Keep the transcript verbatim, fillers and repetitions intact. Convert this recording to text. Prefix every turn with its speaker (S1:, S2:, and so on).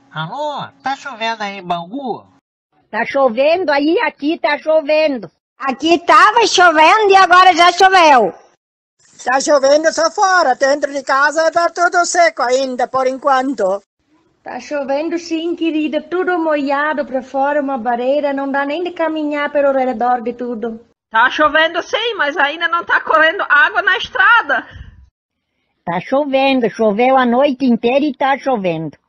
S1: Alô, tá chovendo aí em Bangu?
S2: Tá chovendo aí, aqui tá chovendo.
S3: Aqui tava chovendo e agora já choveu.
S4: Tá chovendo só fora, dentro de casa tá tudo seco ainda, por enquanto.
S5: Tá chovendo sim, querida, tudo molhado pra fora, uma barreira, não dá nem de caminhar pelo redor de tudo.
S6: Tá chovendo sim, mas ainda não tá correndo água na estrada.
S2: Tá chovendo, choveu a noite inteira e tá chovendo.